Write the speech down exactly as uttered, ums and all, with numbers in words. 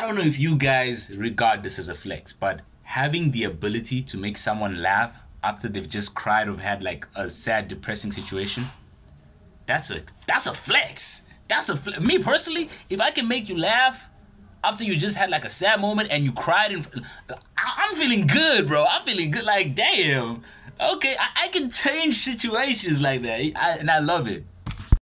don't know if you guys regard this as a flex, but having the ability to make someone laugh after they've just cried or had like a sad, depressing situation, that's a that's a flex. That's a flex. Me personally, if I can make you laugh after you just had like a sad moment and you cried, and I'm feeling good, bro. I'm feeling good. Like, damn. Okay, I, I can change situations like that, I, and I love it.